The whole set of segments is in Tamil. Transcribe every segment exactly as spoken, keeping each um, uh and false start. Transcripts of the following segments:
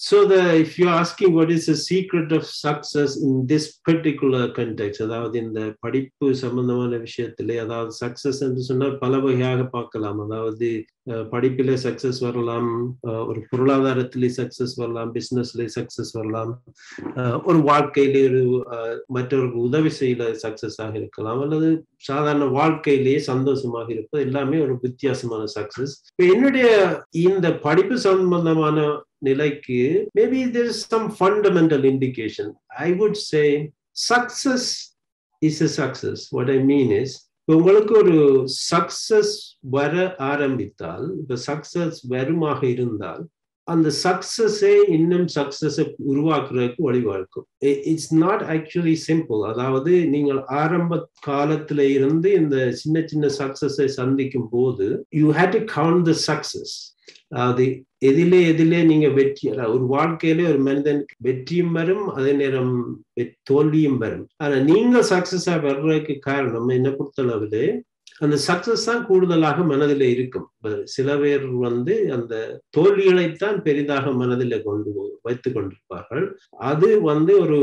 So the if you're asking what is the secret of success in this particular context, அதாவது இந்த படிப்பு சம்பந்தமான விஷயத்திலே, அதாவது சக்சஸ் என்று சொன்னால் பல வகையாக பார்க்கலாம். அதாவது படிப்பிலே சக்சஸ் வரலாம், ஒரு பொருளாதாரத்திலே சக்சஸ் வரலாம், பிசினஸ்ல சக்சஸ் வரலாம், ஒரு வாழ்க்கையிலே ஒரு மற்றவருக்கு உதவி செய்யல சக்சஸ் ஆக இருக்கலாம், அல்லது சாதாரண வாழ்க்கையிலேயே சந்தோஷமாக இருப்பது, எல்லாமே ஒரு வித்தியாசமான சக்சஸ். என்னுடைய இந்த படிப்பு சம்பந்தமான நிலைக்கு maybe there is some fundamental indication. I would say success is a success. What I mean is, உங்களுக்கு ஒரு சக்சஸ் வர ஆரம்பித்தால், இப்ப சக்சஸ் வருமாக இருந்தால், அந்த சக்சஸே இன்னும் சக்சஸை உருவாக்குறதுக்கு வழிவகுக்கும். It's not actually simple. அதாவது நீங்கள் ஆரம்ப காலத்துல இருந்து இந்த சின்ன சின்ன சக்சஸை சந்திக்கும் போது you have to count the success. அதாவது எதிலே எதிலே நீங்க வெற்றி, ஒரு வாழ்க்கையில ஒரு மனிதனுக்கு வெற்றியும் வரும், அதே நேரம் தோல்வியும் வரும். ஆனா நீங்க சக்சஸா வர்றதுக்கு காரணம் என்ன பொறுத்தளவுல அந்த சக்சஸ் தான் கூடுதலாக மனதில் இருக்கும். சில பேர் வந்து அந்த தோல்விகளைத்தான் பெரிதாக மனதில் கொண்டு வைத்துக் கொண்டிருப்பார்கள். அது வந்து ஒரு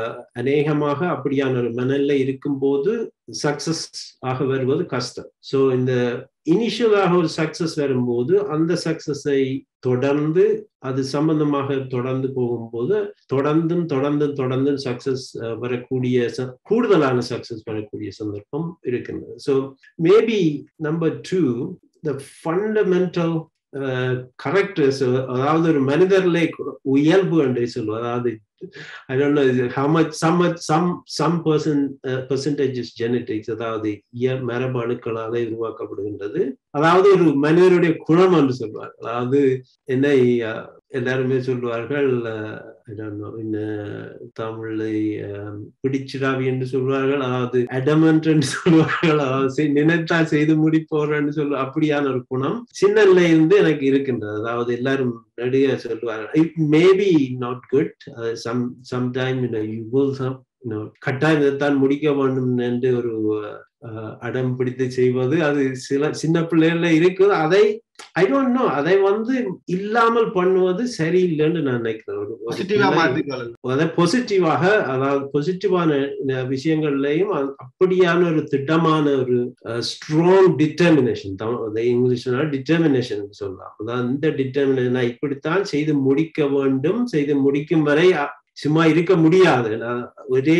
அநேகமாக அப்படியான ஒரு மனநிலை இருக்கும் போது சக்சஸ் ஆக வருவது கஷ்டம். ஸோ இந்த இனிஷியலாக ஒரு சக்சஸ் வரும்போது அந்த சக்சஸை தொடர்ந்து அது சம்பந்தமாக தொடர்ந்து போகும்போது தொடர்ந்தும் தொடர்ந்தும் தொடர்ந்து சக்சஸ் வரக்கூடிய கூடுதலான சக்சஸ் வரக்கூடிய சந்தர்ப்பம் இருக்கின்றது. So maybe number two, the fundamental characters, அதாவது ஒரு மனிதர்ல இயல்பு என்று சொல்லுவோம். அதாவது I don't know how much some some some person uh, percentage is genetics. அதாவது மரபணுக்களாலே உருவாக்கப்படுகின்றது. அதாவது ஒரு மனிதனுடைய குணம் என்று சொல்வார். அதாவது என்னை எல்லாருமே சொல்வார்கள், தமிழ்ல பிடிச்சிடாவி என்று சொல்வார்கள், அதாவது அடமன்ட் என்று சொல்வார்கள், அதாவது நினைத்தா செய்து முடிப்போர் என்று சொல்ல, அப்படியான ஒரு குணம் சின்னல இருந்து எனக்கு இருக்கின்றது. அதாவது எல்லாரும் நடிகை சொல்வார்கள், it maybe not good, some sometime you will கட்டாயத்தான் முடிக்க வேண்டும் என்று ஒரு அடம் பிடித்து செய்வது, அது சில சின்ன பிள்ளைகள்ல இருக்குது. அதை ஐ டோன்ட் நோ, அதை வந்து இல்லாமல் பண்ணுவது சரியில்லைன்னு நான் நினைக்கிறேன். அதை பாசிட்டிவாக, அதாவது பாசிட்டிவான விஷயங்கள்லையும் அப்படியான ஒரு திட்டமான ஒரு ஸ்ட்ராங் டிட்டர்மினேஷன், இங்கிலீஷ்ல டிட்டர்மினேஷன் சொல்லலாம். அதாவது இந்த டிட்டர்மினேஷன் இப்படித்தான் செய்து முடிக்க வேண்டும், செய்து முடிக்கும் வரை சும்மா இருக்க முடியாது, ஒரே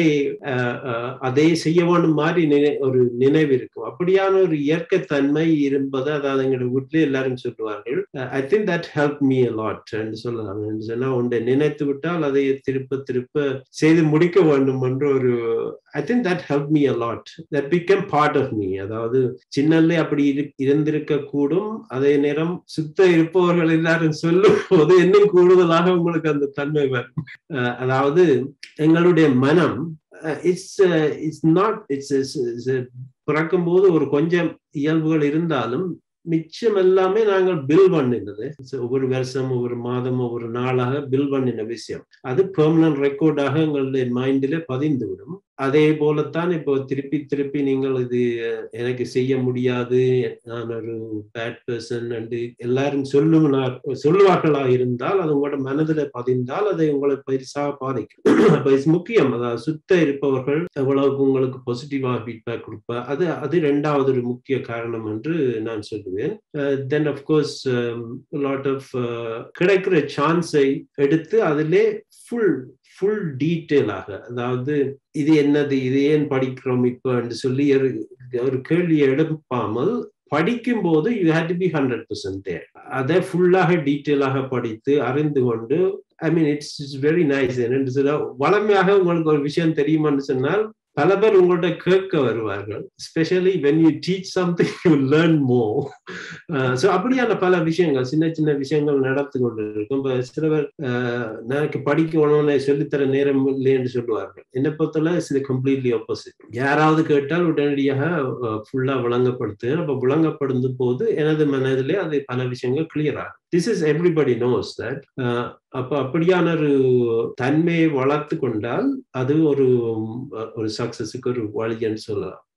அதே செய்ய வேண்டும் மாதிரி நினை ஒரு நினைவு இருக்கும். அப்படியான ஒரு இயற்கை தன்மை இருப்பது, அதாவது எங்களோட வீட்டிலே எல்லாரும் சொல்லுவார்கள், I think that help me a lot என்று சொல்லலாம். என்று சொன்னா ஒன்றை நினைத்து விட்டால் அதை திருப்ப திருப்ப செய்து முடிக்க வேண்டும் என்ற ஒரு I think that help me a lot, that become part of me. அதாவது சின்னல்ல அப்படி இருந்திருக்க கூடும், அதே நேரம் சுத்த இருப்பவர்கள் எல்லாரும் சொல்லும் போது இன்னும் கூடுதலாக உங்களுக்கு அந்த தன்மை வரும். அதாவது எங்களுடைய மனம் இட்ஸ் இட்ஸ் நாட் இட்ஸ் பிறக்கும் போது ஒரு கொஞ்சம் இயல்புகள் இருந்தாலும் மிச்சம் எல்லாமே நாங்கள் பில் பண்ணினது, ஒவ்வொரு வருஷம் ஒவ்வொரு மாதம் ஒவ்வொரு நாளாக பில் பண்ணின விஷயம் அது பெர்மனன்ட் ரெக்கார்டாக எங்களுடைய மைண்டிலே பதிந்து விடும். அதே போலத்தான் இப்போ திருப்பி திருப்பி நீங்கள் இது எனக்கு செய்ய முடியாது, நான் ஒரு பேட் பர்சன் என்று எல்லாரும் சொல்லும் சொல்லுவார்களாக இருந்தால் அது உங்களோட மனதில் பதிந்தால் அதை உங்களை பெருசாக பாதிக்கும். அப்ப இது முக்கியம். அதாவது சுத்த இருப்பவர்கள் எவ்வளவுக்கு உங்களுக்கு பாசிட்டிவாக ஃபீட்பேக் கொடுப்பா, அது அது ரெண்டாவது ஒரு முக்கிய காரணம் என்று நான் சொல்லுவேன். தென் அஃப்கோர்ஸ் லாட் ஆஃப் கிடைக்கிற சான்ஸை எடுத்து அதிலே ஃபுல் ஃபுல் டீட்டெயிலாக, அதாவது இது என்னது, இது ஏன் படிக்கிறோம் இப்போ என்று சொல்லி ஒரு கேள்வியை எழுப்பாமல் படிக்கும் போது you have to be hundred percent there. அதை ஃபுல்லாக டீட்டெயிலாக படித்து அறிந்து கொண்டு, I mean it's it's very nice. என்னென்று சொல்ல, வளமையாக உங்களுக்கு ஒரு விஷயம் தெரியுமான்னு சொன்னால் பல பேர் உங்கள்கிட்ட கேட்க வருவார்கள். Specially when you teach something you learn more. So அப்படியான பல விஷயங்கள், சின்ன சின்ன விஷயங்கள் நடத்து கொண்டு இருக்கும். இப்போ சில பேர் எனக்கு படிக்கணும்னு சொல்லித்தர நேரம் இல்லைன்னு சொல்லுவார்கள். என்னை பொறுத்தவரை இது கம்ப்ளீட்லி ஆப்போசிட். யாராவது கேட்டால் உடனடியாக ஃபுல்லா விளங்கப்படுத்து. அப்போ விளங்கப்படுத்தும் போது எனது மனதிலே அது பல விஷயங்கள் கிளியர் ஆகும். This is everybody knows that. அப்ப அப்படியான ஒரு தன்மையை வளர்த்து கொண்டால் அது ஒரு ஒரு சக்சஸுக்கு ஒரு வழின்னு சொல்லலாம்.